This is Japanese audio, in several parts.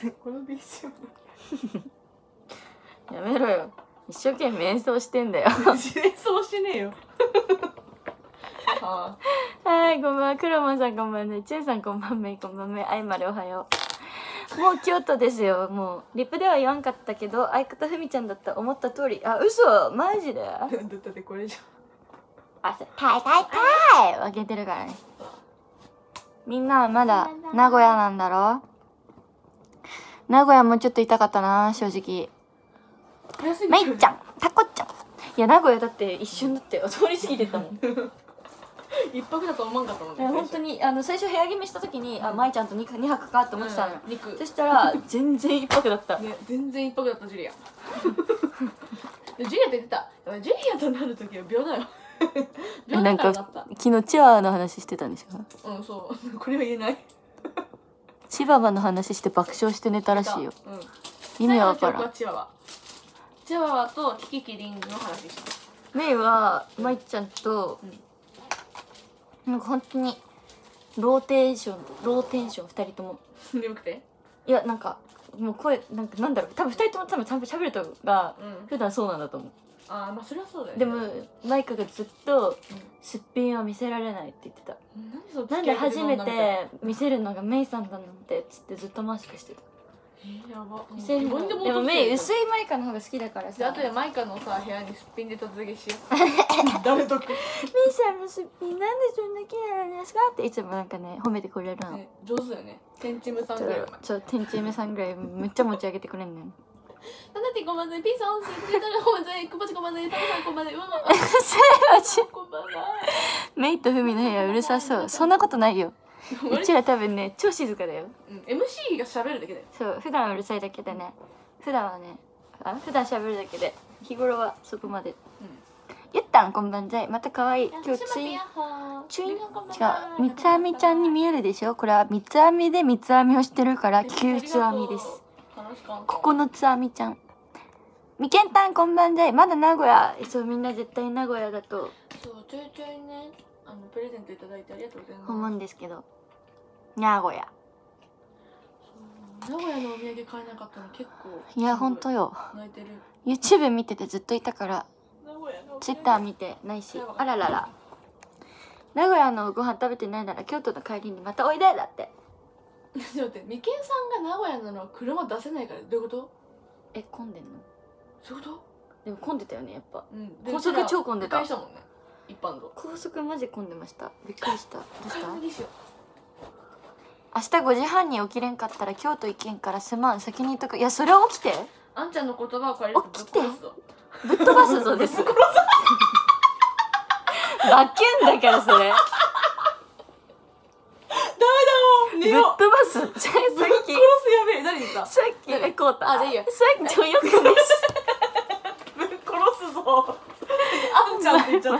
この BGM やめろよ。一生懸命演奏してんだよ。 演奏しねえよ。 はい、こんばんは。クロモンさんこんばんは。チェンさんこんばんは。こんばんは。あいまるおはよう。もう京都ですよ。もうリップでは言わんかったけど、相方ふみちゃんだった思った通り。あ、嘘マジで。 だってこれじあ、タイタイタイ分けてるからね。みんなはまだ名古屋なんだろ。名古屋もうちょっと痛かったな、正直。めいちゃん、タコちゃん。いや、名古屋だって一瞬だってよ。通り過ぎてたもん。 一泊だと思わんかったもんね。 本当に最初部屋決めした時に、あ、まいちゃんと2泊かって思ってたのよ。 肉。 そしたら全然一泊だった。 ね、全然一泊だったジュリア。ジュリアって言ってた。ジュリアとなる時は秒だよ。 なんか昨日チワワの話してたんでしょ。 うん、そう。これは言えない。 チワワの話して爆笑して寝たらしいよ。意味わからん。 チワワとキキキリンの話した。 メイはまいちゃんと、なんか本当にローテンション2人とも。 眠くて？ いや、なんかもう声なんだろう、多分2人とも多分喋るとが普段そうなんだと思う。 ああ、まあそれはそうだよね。 でもマイカがずっとすっぴんは見せられないって言ってた。なんで初めて見せるのがメイさんだなんてっつってずっとマスクしてた。 やば。 見せるのでもメイ薄いマイカの方が好きだからさ。 じゃあ後でマイカのさ部屋にすっぴんで突撃しよう。誰得？メイさんのすっぴんなんでそんな綺麗なんですかっていつもなんかね褒めてくれるの。 上手だよね。テンチムさんぐらい。 テンチムさんぐらいめっちゃ持ち上げてくれんねん。 なんだってこんばんは。ピーさん、すいたらこんばんは。くばちこんばんは。タコさんこんばんは。うわ。こんばんは。 メイとフミの部屋うるさそう。そんなことないよ。うちら多分ね超静かだよ。 MC が喋るだけだよ。 そう、普段うるさいだけでね。普段喋るだけで。日頃はそこまで。ゆったんこんばんざい。また可愛い。今日違う。三つ編みちゃんに見えるでしょ。これは三つ編みで三つ編みをしてるから九つ編みです。9つ編みちゃん。みけんたんこんばんざい。まだ名古屋。そう、みんな絶対名古屋だと。 そう、ちょいちょいね、プレゼントいただいてありがとうございます。 思うんですけど。名古屋。 名古屋のお土産買えなかったの結構。 いや、ほんとよ。 泣いてる。 YouTube 見ててずっといたから。Twitter 見てないし。あららら。名古屋のご飯食べてないなら京都の帰りにまたおいでだって。 ちょっと待って、みけんさんが名古屋なのは車出せないからどういうこと？ 混んでんの？ そういうこと？ でも混んでたよね、やっぱ。 高速超混んでた。 一般道。 高速マジ混んでました。びっくりした。どうした？ 明日5時半に起きれんかったら京都行けんからすまん、先に言っとく。いや、それは起きて。 あんちゃんの言葉を借りると起きて。ぶっ飛ばすぞです。バキュンだからそれ。 ダメだもん。 ぶっ飛ばす。さっき。 ぶっ殺すやべえ。誰に言った？ さっきこうた。 あ、じゃあいいや。 さっきよくね。 ぶっ殺すぞ。あんちゃんって言っちゃった。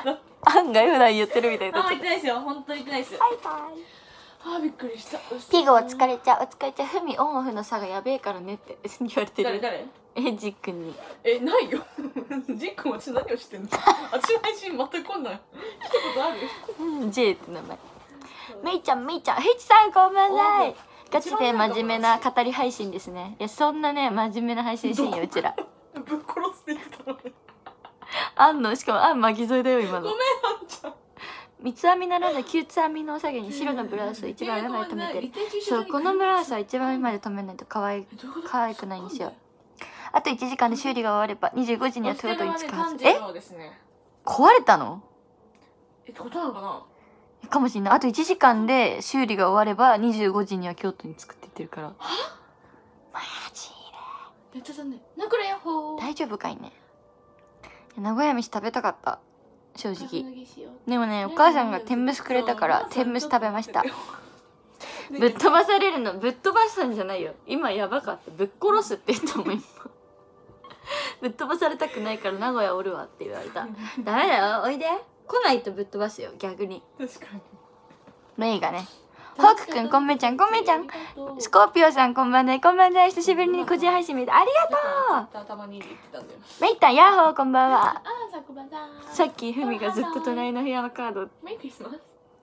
案外普段言ってるみたいな。 言ってないですよ。本当に言ってないです。 バイバイ。 あ、びっくりした。 ピグお疲れちゃう。お疲れちゃう。ふみオンオフの差がやべえからねって言われてる。 誰？ ジックンに。 ないよ。ジックンは何をしてんの？私の配信全く来んない。来たことある？ J って名前。めいちゃん、ヘイチさんこんばんざい。ガチで真面目な語り配信ですね。いや、そんなね、真面目な配信しんよ、うちら。 ぶっ殺すって言ってたのに。 しかも巻き添えだよ、今の。 ごめん、あんちゃん。 三つ編みならぬ九つ編みのお下げに白のブラウスを一番上まで留めてる。そう、このブラウスは一番上まで留めないと可愛くないんですよ。あと1時間で修理が終われば25時には京都に着くはず。壊れたの？ ってことなのかな？ かもしれない。あと1時間で修理が終われば25時には京都に着くって言ってるから。は？マジで。めっちゃ残念。なくれやっほー。 大丈夫かいね。名古屋飯食べたかった。正直。でもね、お母さんが天むすくれたから天むす食べました。ぶっ飛ばされるの、ぶっ飛ばしたんじゃないよ。今やばかった。ぶっ殺すって言ったもん今。ぶっ飛ばされたくないから名古屋おるわって言われた。ダメだよ、おいで。来ないとぶっ飛ばすよ、逆に。 確かに。 メイがね。ホークくん、こんめちゃん。スコーピオさん、こんばんだい。久しぶりに個人配信見て、ありがとう。メイタン、ヤッホー、こんばんは。さっき、ふみがずっと隣の部屋のカード。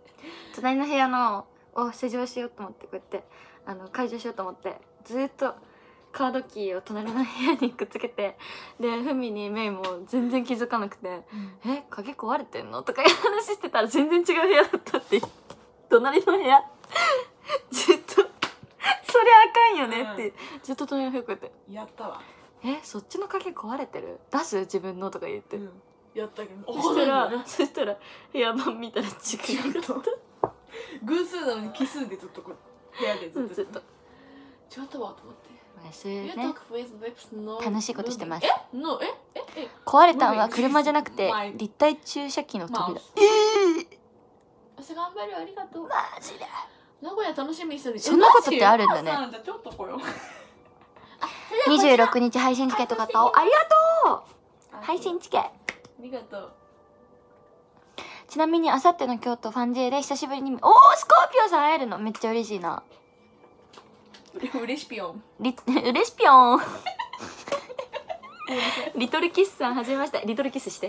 隣の部屋のを施錠しようと思って、こうやって、解除しようと思って、ずっとカードキーを隣の部屋にくっつけて、でふみにメイも全然気づかなくて「え鍵壊れてんの?」とかいう話してたら全然違う部屋だったって。隣の部屋ずっとそりゃあかんよねって、ずっと隣の部屋こうやってやったわ。 そっちの鍵壊れてる出す自分のとか言って、 やったけど、 そしたら部屋番見たら違う偶数なのに奇数でずっとこう部屋でずっと違ったわと思って。 そういうね楽しいことしてます。 壊れたのは車じゃなくて立体駐車機の扉。 頑張る、ありがとう。 マジで名古屋楽しみにしてる。 そんなことってあるんだね。 ちょっと来よう。26日配信チケット買った。ありがとう。配信チケ。ありがとう。 ちなみにあさっての京都ファンジェで久しぶりにスコーピオさん会えるのめっちゃ嬉しいな。 嬉しぴょん。 嬉しぴょん。リトルキスさんはじめまして。リトルキスして。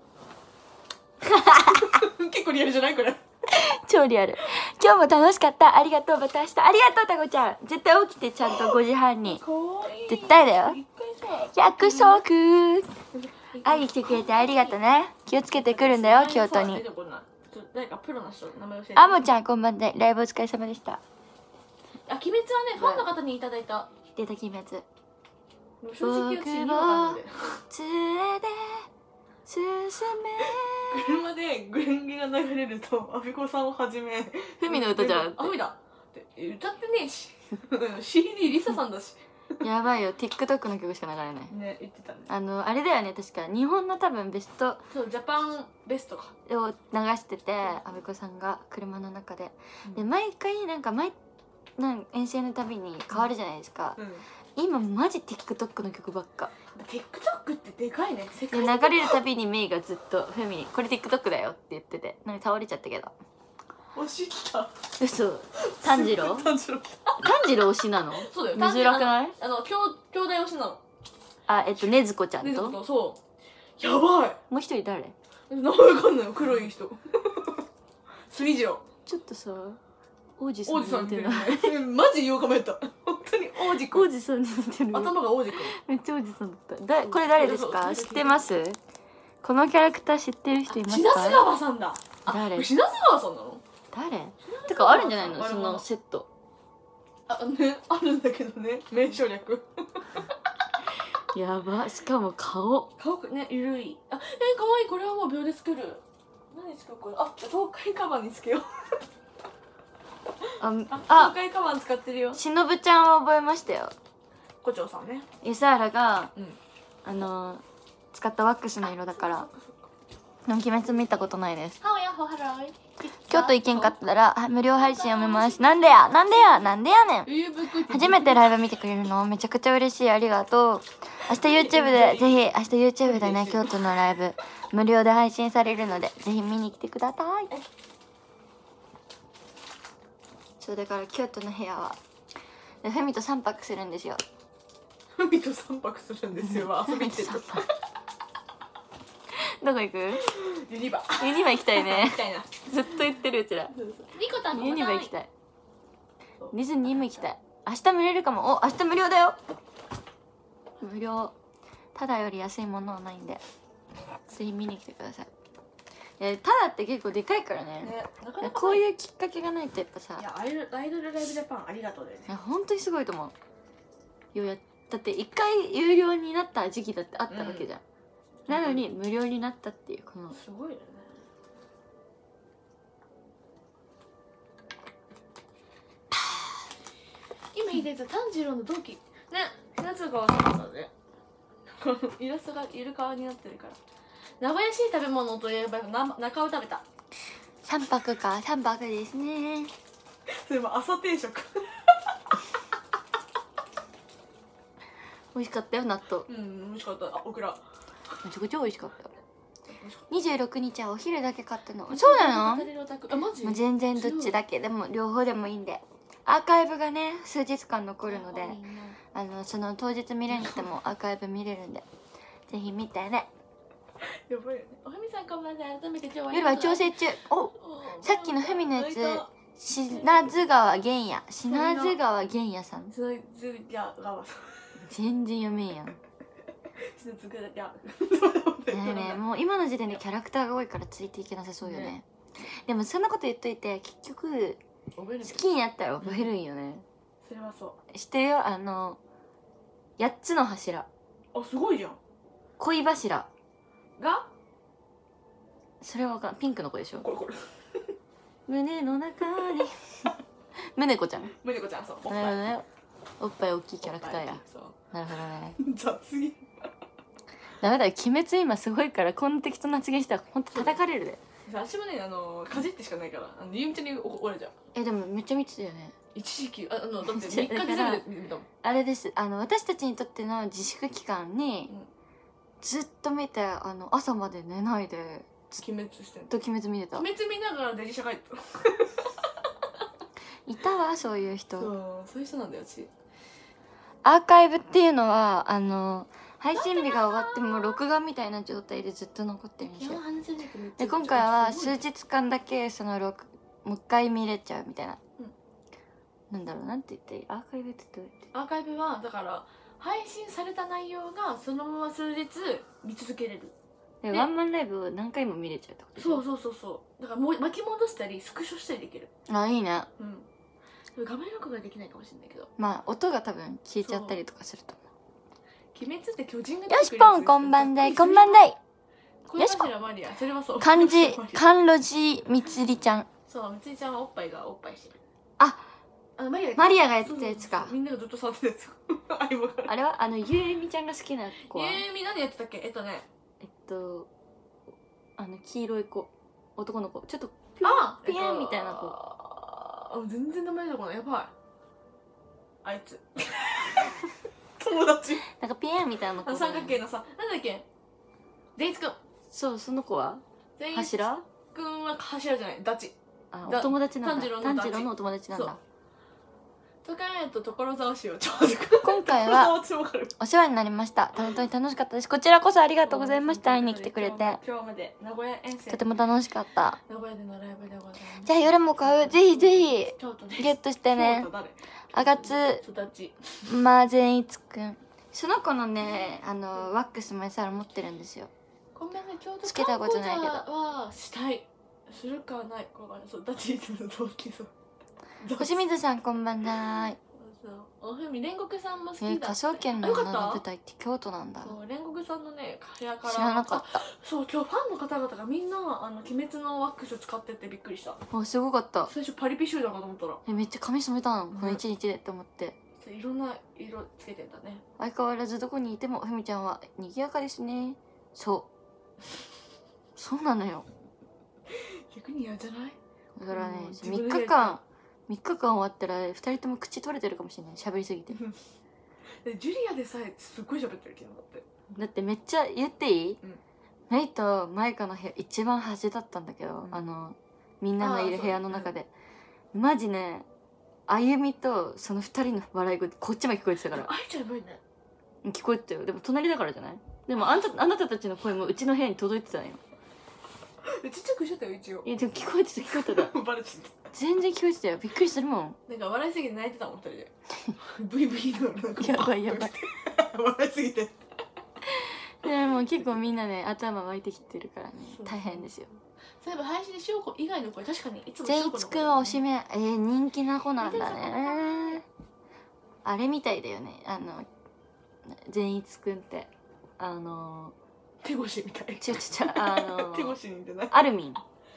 結構リアルじゃないこれ。 超リアル。今日も楽しかった。ありがとう。また明日。ありがとうタコちゃん。絶対起きてちゃんと5時半に。絶対だよ。約束。会いに来てくれてありがとうね。気をつけてくるんだよ京都に。 誰かプロの人名前教えて。 あもちゃんこんばんでライブお疲れ様でした。 あ鬼滅はねファンの方にいただいた。 出た鬼滅。 正直私には連れて進め。 車でグレンゲが流れるとアビコさんをはじめふみの歌じゃん。 あふみだって歌ってねえしCD リサさんだし。 やばいよ TikTok の曲しか流れないね。言ってたね。 あれだよね確か日本の多分ベストそうジャパンベストかを流してて阿部子さんが車の中で、で毎回なんか遠征のたびに変わるじゃないですか、今マジ TikTok の曲ばっか。 TikTok ってでかいね。 で流れるたびにメイがずっとふみに「これ TikTok だよ」って言っててなんか倒れちゃったけど。 推し来た。 嘘。炭治郎炭治郎推しなの。 そうだよ。 見づらくない？ 兄弟推しなの。 ねずこちゃんと。 そうやばい。 もう一人誰？ 名前わかんないよ。黒い人。スリジオ。 ちょっとさ王子さん似てる。 マジ8日前やった。本当に王子さんに似てる。 頭が王子くん。 めっちゃ王子さんだった。これ誰ですか？知ってます？このキャラクター知ってる人いますか？ 品津川さんだ。 誰？ 品津川さんなの？ 誰？てかあるんじゃないのそのセット。 あるんだけどね名称略。 やば。しかも顔ねゆるい。可愛い。これはもう秒で作る。何作るこれ。東海カバンにつけよう。東海カバン使ってるよ。 しのぶちゃんは覚えましたよ。 胡蝶さんね。 ゆさあらが使ったワックスの色だから。鬼滅見たことないです。京都行けんかったら無料配信を見ます。なんでやねん。初めてライブ見てくれるのめちゃくちゃ嬉しい。ありがとう。明日 YouTube でぜひ明日 YouTube でね京都のライブ無料で配信されるのでぜひ見に来てください。そうだから京都の部屋はふみと3泊するんですよ。 ふみと3泊するんですよ。遊びに行ってる。 どこ行く？ ユニバ行きたいね。 行きたいな。 ずっと言ってるうちら。ユニバ行きたい。ディズニーも行きたい。明日見れるかも。明日無料だよ。無料。ただより安いものはないんでぜひ見に来てください。ただって結構でかいからね。こういうきっかけがないとやっぱさ。 アイドルライブジャパンありがとうだよね。 本当にすごいと思う。だって一回有料になった時期だってあったわけじゃん。なのに無料になったっていうこのすごいよね。今いいです。炭治郎の同期ね。夏川さんだね。このイラストがイルカになってるから。名古屋しい食べ物といえば中尾食べた。 3泊か。3泊ですね。 それも朝定食。 美味しかったよ納豆。 美味しかった。オクラめちゃくちゃ美味しかった。26日はお昼だけ買ったの。そうなの？もう全然どっちだけでも両方でもいいんで。アーカイブがね数日間残るのでその当日見れなくてもアーカイブ見れるんでぜひ見てね。 やばいよね。おふみさんこんばんは。改めて夜は調整中。さっきのふみのやつ品津川玄也さん。 品津川さん。 全然読めんやん。 品津川。 ねもう今の時点でキャラクターが多いからついていけなさそうよね。でもそんなこと言っといて結局好きになったら覚えるんよね。 それはそう。 知ってるよ、8つの柱。 あ、すごいじゃん。 恋柱がそれはわかん、ピンクの子でしょ。 これ胸の中に胸子ちゃん。 胸子ちゃん、そう。 なるほどね。おっぱい大きいキャラクターや。 そう。 なるほどね。 雑に。 ダメだよ、鬼滅今すごいからこんな適当な発言したらほんと叩かれるで。 私もね、かじってしかないから、ゆみちゃんに怒られちゃう。 でもめっちゃ見てたよね。 一時期だって3日で全部で見たもん。 あれです、私たちにとっての自粛期間にずっと見て、朝まで寝ないで鬼滅してんの。 鬼滅見てた。 鬼滅見ながら電車帰った。 いたわ、そういう人。 そういう人なんだよ、私。 アーカイブっていうのは配信日が終わっても録画みたいな状態でずっと残ってるんですよ。で今回は数日間だけもう一回見れちゃうみたいな、なんだろう、なんて言っていい、アーカイブってどうやって。 アーカイブはだから配信された内容がそのまま数日見続けれる。 でワンマンライブを何回も見れちゃうってことでしょ。 そうだからもう巻き戻したりスクショしたりできる。 あ、いいね。 画面録画できないかもしれないけど、 まあ音が多分消えちゃったりとかすると思う。 鬼滅って巨人がよしぽん、こんばんだい、こんばんだい。 よしぽん、それはそう。 漢路寺みつりちゃん。 そう、みつりちゃんはおっぱいしてる。 あ、マリアがやってたやつか。 みんながずっと触ってたやつ。 あれはゆうみちゃんが好きな子は。 ゆうみ何やってたっけ。 黄色い子、男の子、ちょっとピエンみたいな子。 全然名前出てこない。やばい。あいつ。友達。 なんかピエンみたいな子。 三角形のさ、なんだっけ。善一くん。 そう、その子は柱？ くんは柱じゃない、ダチ。 あ、お友達なんだ。炭治郎のお友達なんだ。 所沢市を今回はお世話になりました。本当に楽しかったです。こちらこそありがとうございました。会いに来てくれて。 今日まで名古屋遠征。 とても楽しかった。 名古屋でのライブでございます。 じゃあ夜も買う。ぜひぜひゲットしてね。あがつ善一くん。その子のね、ワックスもさら持ってるんですよ。つけたことないけど。 はしたい。するかないかがそう、ダチの同期そう。 星水さんこんばんだい。 おふみ煉獄さんも好きだ。 科捜研の舞台って京都なんだ。 そう、煉獄さんのね部屋から知らなかった。 そう今日ファンの方々がみんな鬼滅のワックス使っててびっくりした。 すごかった。 最初パリピ集団かと思ったらめっちゃ髪染めたのこの一日でって思って。 いろんな色つけてんだね。 相変わらずどこにいてもふみちゃんは賑やかですね。そうなのよ。 逆に嫌じゃない？ だからね、3日間終わったら2人とも口取れてるかもしれない、喋りすぎて。 ジュリアでさえすっごい喋ってるけど。 だってめっちゃ言っていい？メイとマイカの部屋一番端だったんだけど、みんなのいる部屋の中でマジね、あゆみとその2人の笑い声こっちも聞こえてたから。 あいちゃんやばいね。 聞こえてたよ。でも隣だからじゃない？でもあなたたちの声もうちの部屋に届いてたのよ。 ちっちゃくしてたよ一応。 いやでも聞こえてたバレてた。 全然聞こえてたよ。びっくりするもん。 なんか笑いすぎて泣いてたもん、2人で。ブイブイのなんかやばい笑いすぎて。 でも結構みんなね頭湧いてきてるからね、大変ですよ。 そういえば配信で塩子以外の声確かにいつも善一くんはおしめ人気な子なんだね。あれみたいだよね、善一くんって手越みたい。 手越に似てない？ アルミン、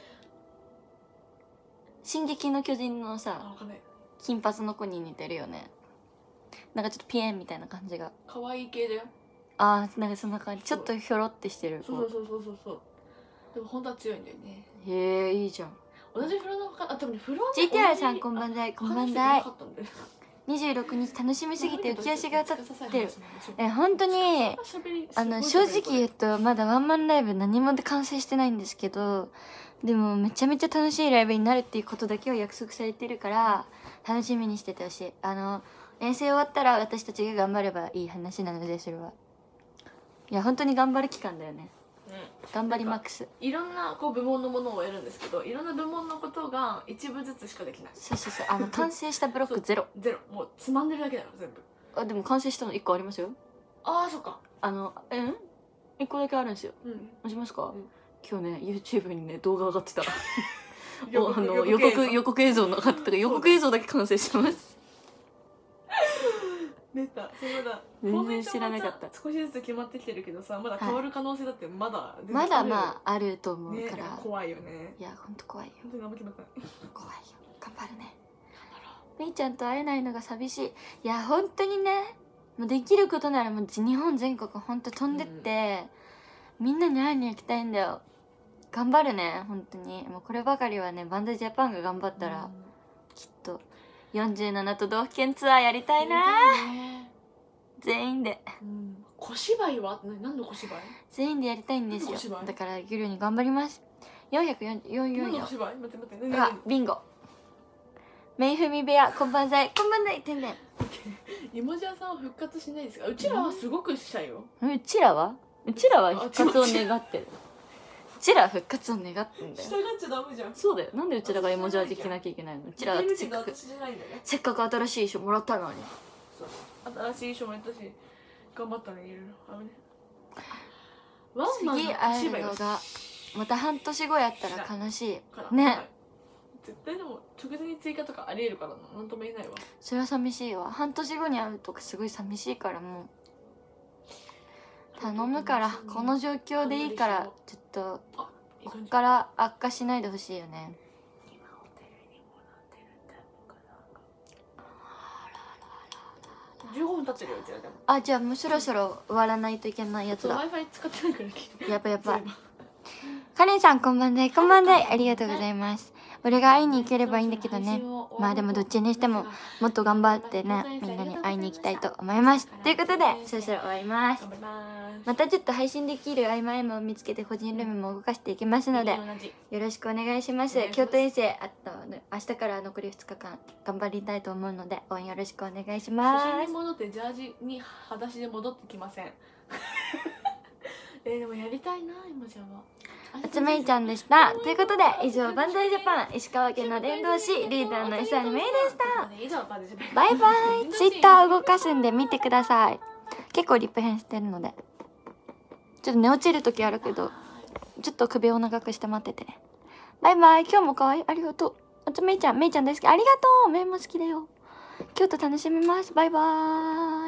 進撃の巨人のさ金髪の子に似てるよね。なんかちょっとピエンみたいな感じが。 可愛い系だよ。 なんかそんな感じ。ちょっとひょろってしてる。 そうでも本当は強いんだよね。 へえ、いいじゃん。 同じフロアのでもね、フロア GTR さんこんばんだい。こんばんだい。26日楽しみすぎて浮き足が立ってる。本当に正直言うとまだワンマンライブ何もで完成してないんですけど、でもめちゃめちゃ楽しいライブになるっていうことだけを約束されてるから楽しみにしててほしい。遠征終わったら私たちが頑張ればいい話なので、それはいや本当に頑張る期間だよね。 頑張りマックス。 いろんなこう部門のものをやるんですけど、いろんな部門のことが一部ずつしかできない。 そうそうそう、完成したブロックゼロ。 ゼロ、もうつまんでるだけだから全部。 でも完成したの1個ありますよ。 ああ、そっか。 1個だけあるんですよ。押しますか？今日ね YouTube にね動画上がってた。予告映像の上がってたから、予告映像だけ完成してます。 出た。そうだ。 全然知らなかった。 少しずつ決まってきてるけどさ、まだ変わる可能性だってまだまだあると思うから。 怖いよね。 いやほんと怖いよ。 本当に何も決まってない。 怖いよ。頑張るね。みーちゃんと会えないのが寂しい。いや本当にね、もうできることならもう日本全国ほんと飛んでって、みんなに会いに行きたいんだよ。頑張るね本当に。もうこればかりはね、バンドジャパンが頑張ったら、きっと47都道府県ツアーやりたいな。全員で。 小芝居は何の小芝居？ 全員でやりたいんですよ。だからゆるに頑張ります。444。 何の小芝居？待って。 あ、ビンゴ。めいふみ部屋、こんばんざい。こんばんざい、天然。 いもじゃさんは復活しないですか？うちらはすごくしたいよ。 うちらは復活を願ってる。うちらは復活を願ってんだよ。 従っちゃダメじゃん。 そうだよ。なんでうちらがイモジャージ着なきゃいけないの？うちらはせっかく新しい衣装もらったのに。 新しい衣装もやったし頑張ったね、いろいろ。 次会えるのがまた半年後やったら悲しいね。 絶対でも直前に追加とかありえるからなんとも言えないわ。 それは寂しいわ。半年後に会うとかすごい寂しいから、もう頼むからこの状況でいいからちょっとこっから悪化しないでほしいよね。 15分経ってるようちらでも。 あ、じゃあもうそろそろ終わらないといけないやつだ。 Wi-Fi 使ってないからやばいやばい。カレンさんこんばんで、こんばんで、ありがとうございます。俺が会いに行ければいいんだけどね。まあでもどっちにしてももっと頑張ってね、みんなに会いに行きたいと思います。ということでそろそろ終わります。またちょっと配信できる合間合間を見つけて個人ルームも動かしていきますのでよろしくお願いします。京都遠征、あと明日から残り2日間頑張りたいと思うので応援よろしくお願いします。 初心に戻ってジャージに裸足で戻ってきません。でもやりたいな今じゃは。 あつめいちゃんでした。ということで以上バンダイジャパン石川県の伝道師リーダーのSアニメイでした。バイバイ。ツイッター動かすんで見てください。結構リップ編してるのでちょっと寝落ちる時あるけどちょっと首を長くして待っててね。バイバイ。今日も可愛い、ありがとう。あつめいちゃん大好き、ありがとう。メイも好きだよ。京都楽しみます。バイバーイ。